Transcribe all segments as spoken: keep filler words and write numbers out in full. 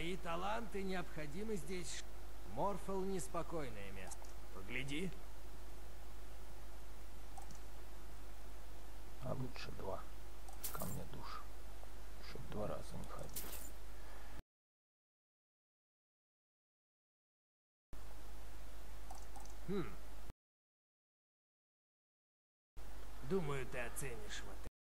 Твои таланты необходимы здесь. Морфол — неспокойное место. Погляди. А лучше два. Ко мне душ. Чтоб два раза не ходить. Хм. Думаю, ты оценишь вот это.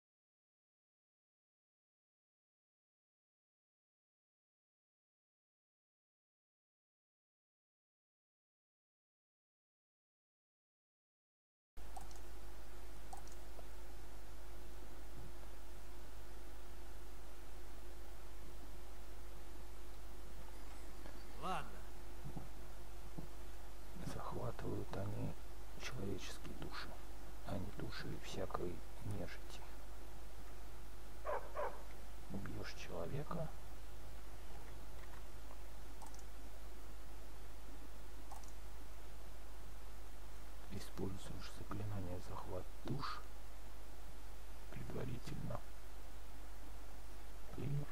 Ладно. Захватывают они человеческие души, а не души всякой нежити. Убьешь человека, используешь заклинание захват душ, предварительно clear.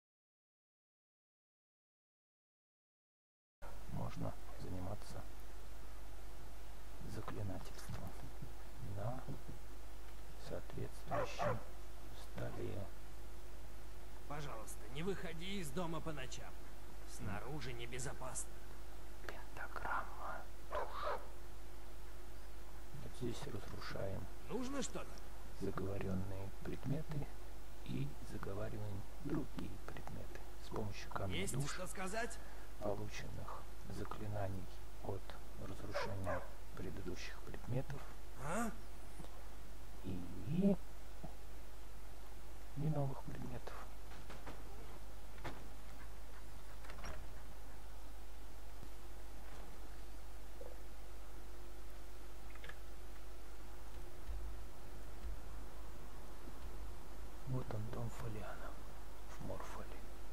Можно заниматься заклинательством на соответствующем столе. Пожалуйста, не выходи из дома по ночам. Снаружи небезопасно. Пентаграмма душ. Вот здесь разрушаем Нужно что-то? заговоренные предметы и заговариваем другие предметы с помощью камня Есть душ, что сказать? полученных заклинаний от разрушения предыдущих предметов. А? И, и новых предметов. Вот он, дом Фолиана в Морфоле.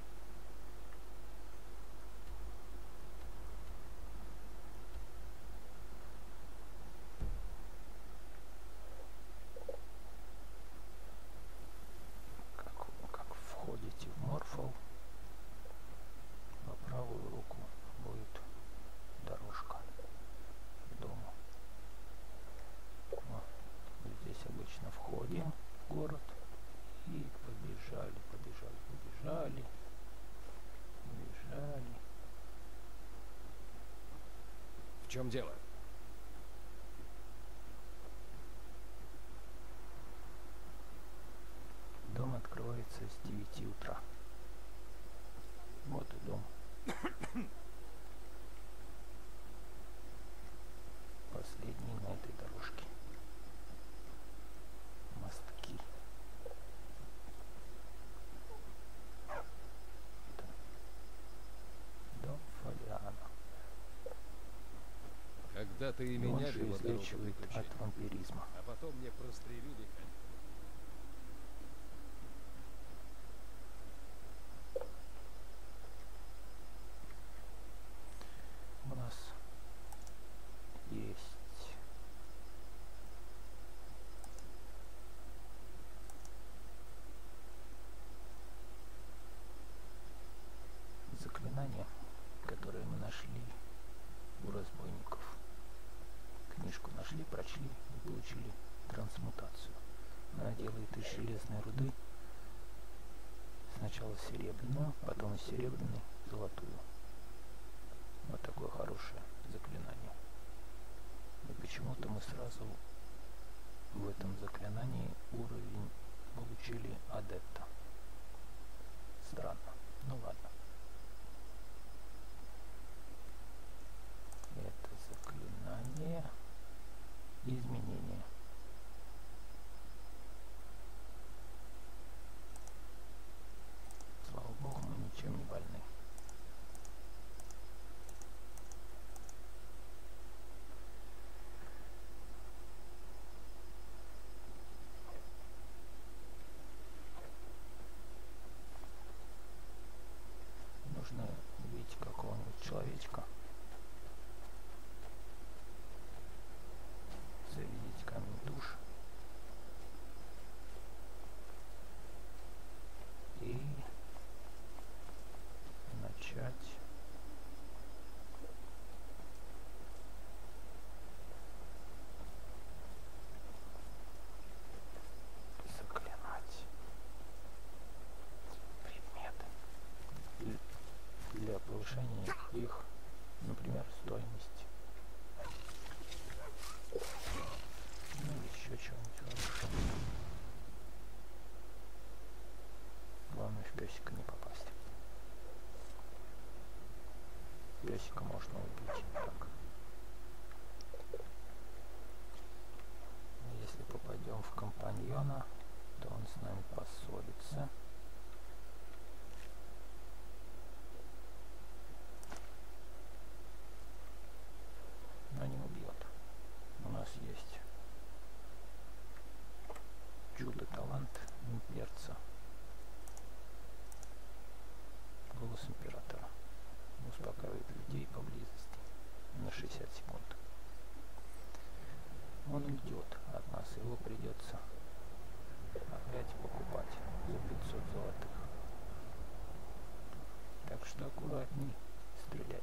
Как, как входите в Морфол, по правую руку будет дорожка к дому. Вот. Здесь обычно входим в город и побежали, побежали, побежали, побежали. В чем дело? Дом откроется с девяти утра. Вот и дом. Последний на этой дорожке. Мостки. Дом Фолиана. Когда-то и Он меня же вела дорога излечивает приключений. от вампиризма. А потом мне прострелили. У нас есть заклинания, которые мы нашли у разбойников. Книжку нашли, прочли и получили трансмутацию. Она делает из железной руды сначала серебряную, потом из серебряной золотую. Вот такое хорошее заклинание. И почему-то мы сразу в этом заклинании уровень получили адепта. Странно. Ну ладно. Это заклинание изменения. Слава богу, мы ничем не больны. Нужно убить какого-нибудь человечка. Заведите камень душ. И начать для повышения их, например, стоимости. Ну или еще чего-нибудь хорошего. Главное в песика не попасть. Песика можно убить так. Если попадем в компаньона, то он с нами поссорится. Но не убьет. У нас есть чудо-талант имперца. Голос императора. Успокаивает людей поблизости на шестьдесят секунд. Он уйдет от нас, его придется опять покупать за пятьсот золотых. Так что аккуратней стреляйте.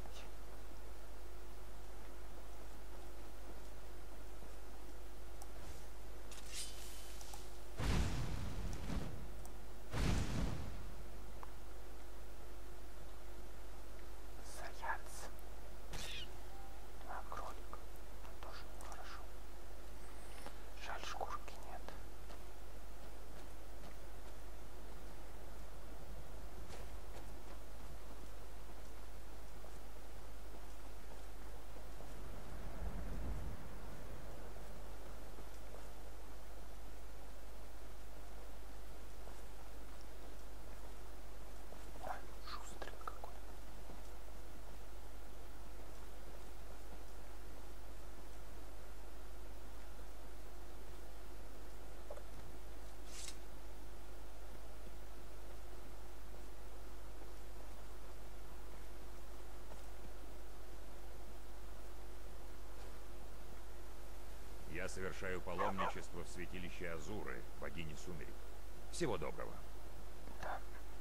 Я совершаю паломничество в святилище Азуры, богини Сумерек. Всего доброго. Да.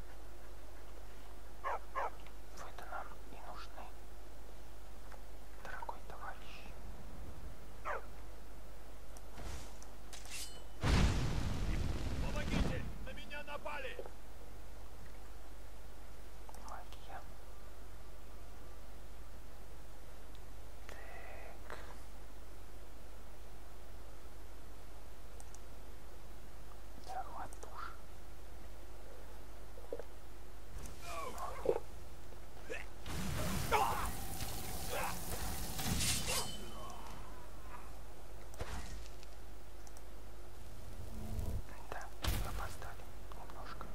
Вы-то нам и нужны, дорогой товарищ. Помогите! На меня напали! Магия. Так. Захват душ. Да, опоздали немножко.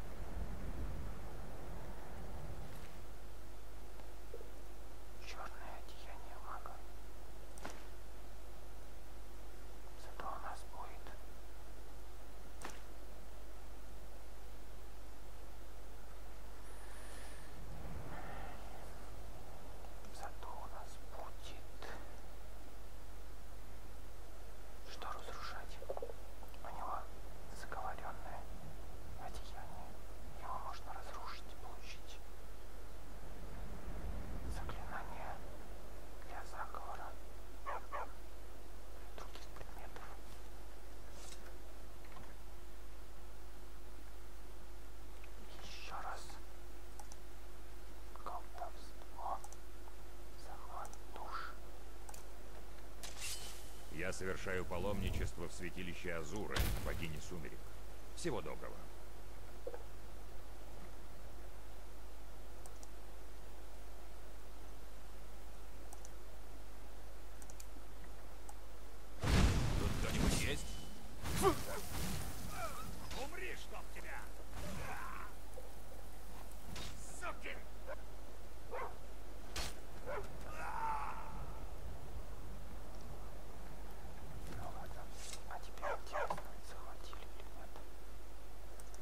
Черное одеяние мага. Зато у нас будет Зато у нас будет что разрушать. У него заговоренное одеяние. Его можно разрушить и получить заклинание для заговора и других предметов. Еще раз. Колдовство. Захват душ. Я совершаю паломничество в святилище Азуры, богини Сумерек. Всего доброго. Тут кто-нибудь есть? Умри, чтоб тебя! Суки! Ну ладно. А теперь интересно, захватили или нет.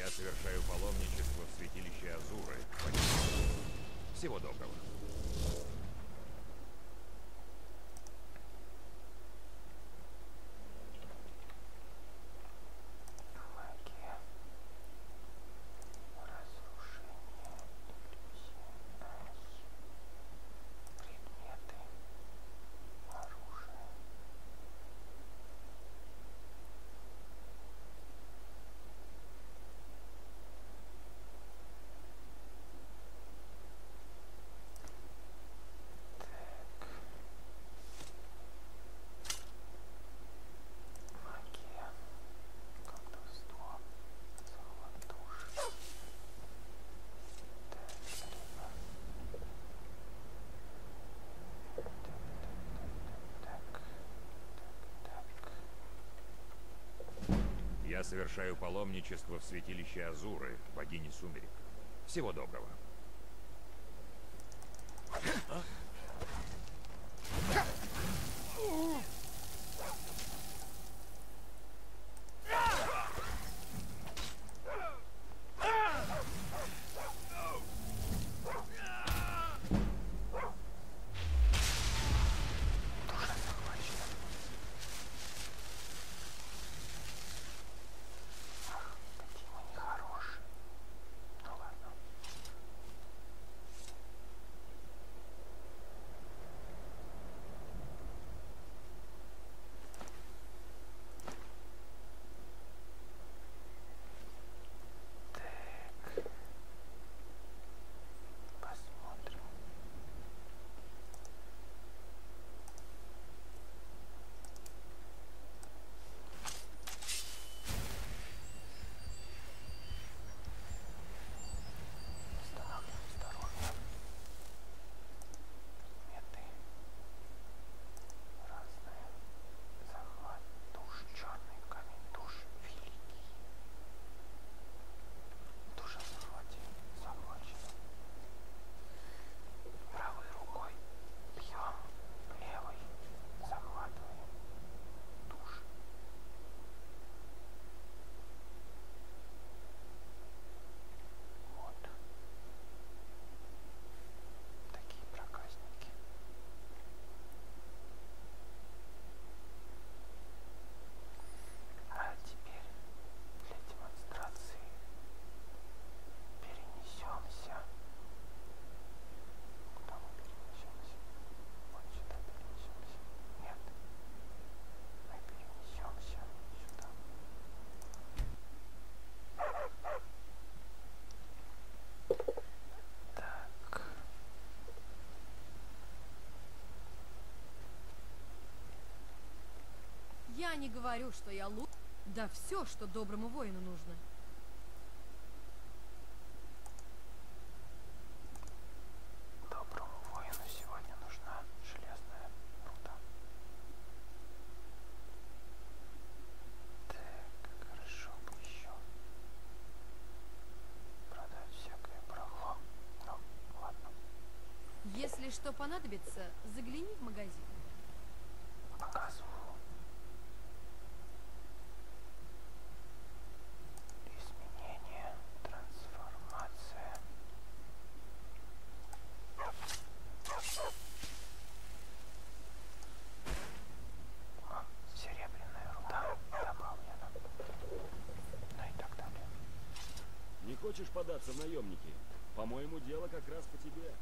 Я совершаю паломничество в святилище Азуры, богини Сумерек. Всего доброго. Магия. Разрушение. Иллюзия. Предметы. Оружие. Так. Магия. Колдовство. Захват душ. Так, либо. Так, так, так, так, так. Я совершаю паломничество в святилище Азуры, богини Сумерек. Всего доброго. Душа захвачена. Ах, какие мы нехорошие. Ну ладно. Так. Посмотрим. Восстанавливаем здоровье. Предметы разные. Захват душ, черный камень душ, великий. Душа захвате, захвачена. Правой рукой бьем, левой захватываем душ. Вот. Такие проказники. А теперь для демонстрации перенесемся. Куда мы перенесемся? Вот сюда перенесемся. Нет. Мы перенесемся сюда. Так. Я не говорю, что я лучше. Да все, что доброму воину нужно. Доброму воину сегодня нужна железная руда. Так, хорошо бы еще продать всякое барахло. Ну, ладно. Если что понадобится, загляни в магазин. Показываю. Изменение, трансформация. О, серебряная руда добавлена. Ну и так далее. Не хочешь податься в наемники? По-моему, дело как раз по тебе.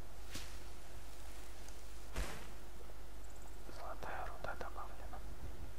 Золотая руда добавлена.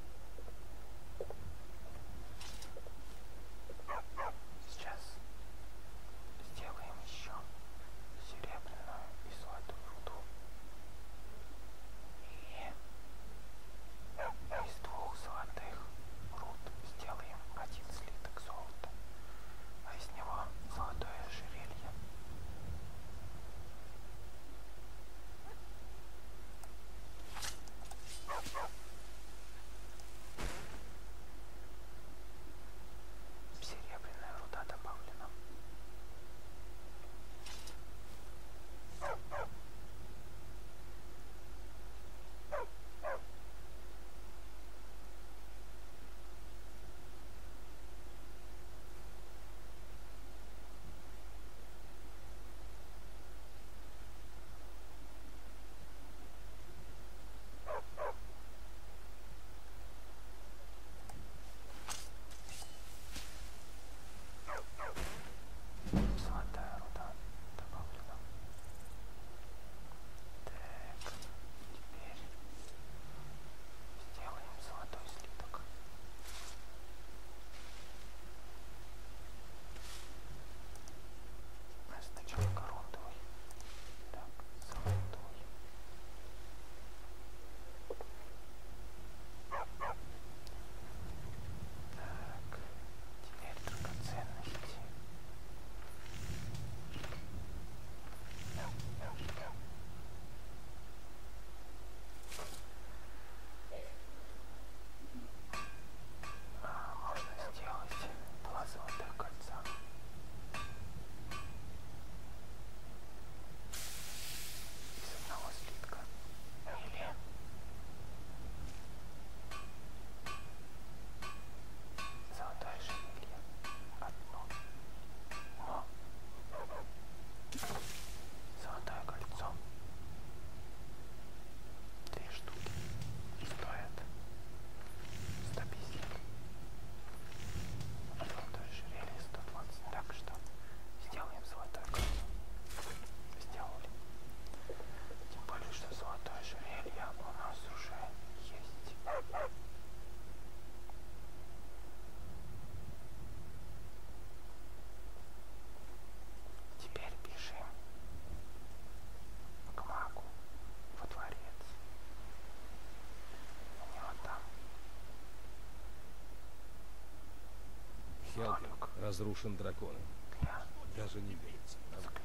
разрушен драконом. Даже не верится.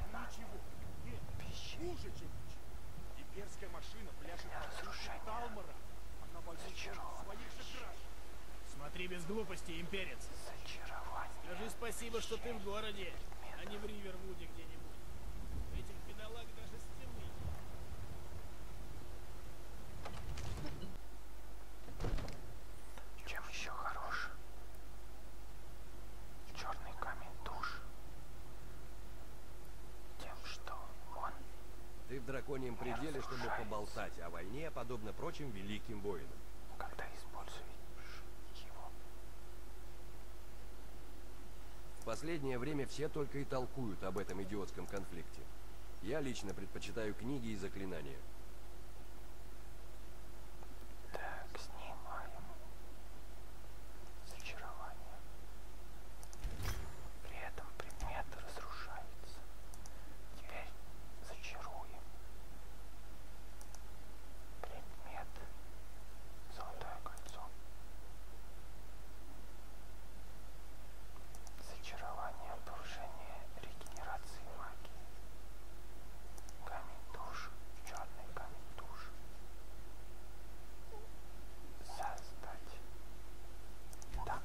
Хуже, чем имперская машина пляшет на Талмара. Она возит своих же граждан. Смотри без глупости, имперец. Скажи спасибо, что ты в городе, а не в Ривервуде где-нибудь. Этих бедолаг даже стены. Чем еще хорош? Черный камень душ. Тем, что он Ты в драконьем пределе, чтобы поболтать о войне, подобно прочим великим воинам. когда используешь его. В последнее время все только и толкуют об этом идиотском конфликте. Я лично предпочитаю книги и заклинания. Так, снимаем зачарование. При этом предмет разрушается. Теперь зачаруем. Предмет. Золотое кольцо. Зачарование, повышение регенерации магии. Камень душ, черный камень душ. Создать. Да.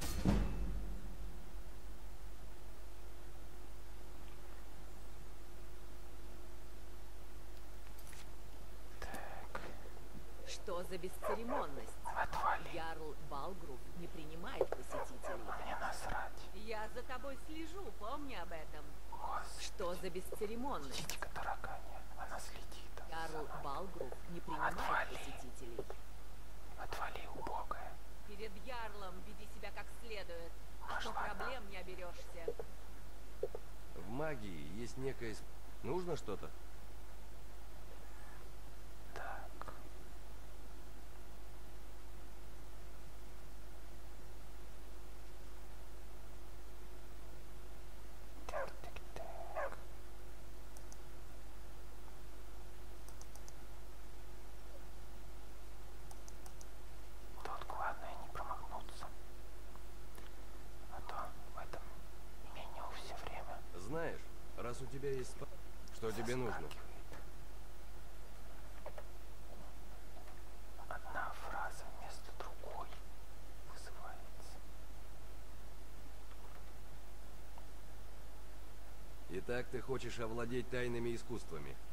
Так, Что за бесцеремонность? отвали. Ярл Балгрув не принимает посетителей. Мне насрать. Я за тобой слежу, помни об этом. Господи, Что за бесцеремонность? птичка тараканья. Она следит. Ярл Балгрув не принимает Отвали. посетителей. Отвали, убогая. Перед Ярлом веди себя как следует, а то Пошла проблем не оберешься. В магии есть некое... сп- Нужно что-то? Так. Так, так, так. Тут главное не промахнуться. А то в этом меню все время Знаешь, раз у тебя есть... спа- Что тебе нужно? заскакивает. Одна фраза вместо другой вызывается. Итак, ты хочешь овладеть тайными искусствами.